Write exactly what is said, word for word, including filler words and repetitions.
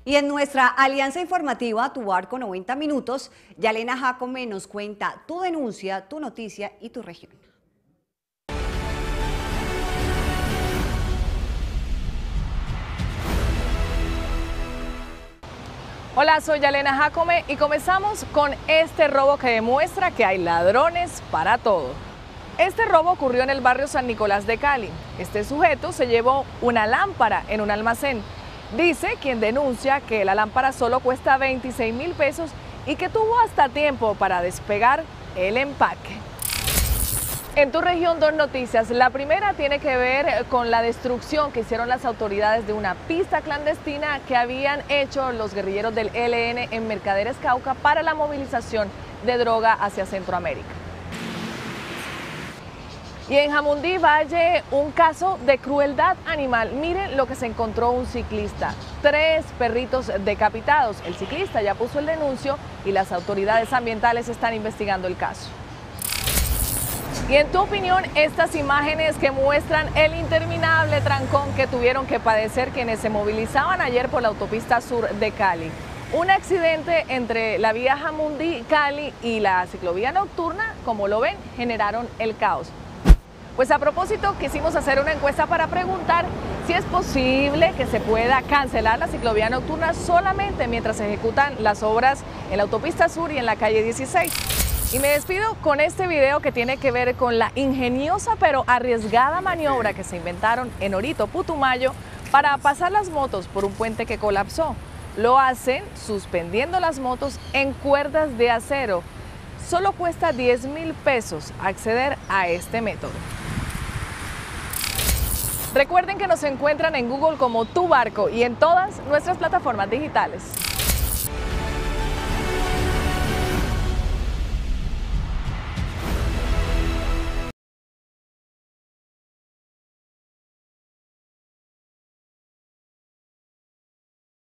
Y en nuestra alianza informativa Tu Barco noventa Minutos, Yalena Jacome nos cuenta tu denuncia, tu noticia y tu región. Hola, soy Yalena Jacome y comenzamos con este robo que demuestra que hay ladrones para todo. Este robo ocurrió en el barrio San Nicolás de Cali. Este sujeto se llevó una lámpara en un almacén. Dice quien denuncia que la lámpara solo cuesta veintiséis mil pesos y que tuvo hasta tiempo para despegar el empaque. En tu región, dos noticias. La primera tiene que ver con la destrucción que hicieron las autoridades de una pista clandestina que habían hecho los guerrilleros del E L N en Mercaderes Cauca para la movilización de droga hacia Centroamérica. Y en Jamundí Valle, un caso de crueldad animal. Miren lo que se encontró un ciclista. Tres perritos decapitados. El ciclista ya puso el denuncio y las autoridades ambientales están investigando el caso. Y en tu opinión, estas imágenes que muestran el interminable trancón que tuvieron que padecer quienes se movilizaban ayer por la autopista sur de Cali. Un accidente entre la vía Jamundí-Cali y la ciclovía nocturna, como lo ven, generaron el caos. Pues a propósito, quisimos hacer una encuesta para preguntar si es posible que se pueda cancelar la ciclovía nocturna solamente mientras se ejecutan las obras en la autopista sur y en la calle dieciséis. Y me despido con este video que tiene que ver con la ingeniosa pero arriesgada maniobra que se inventaron en Orito, Putumayo, para pasar las motos por un puente que colapsó. Lo hacen suspendiendo las motos en cuerdas de acero. Solo cuesta diez mil pesos acceder a este método. Recuerden que nos encuentran en Google como Tu Barco y en todas nuestras plataformas digitales.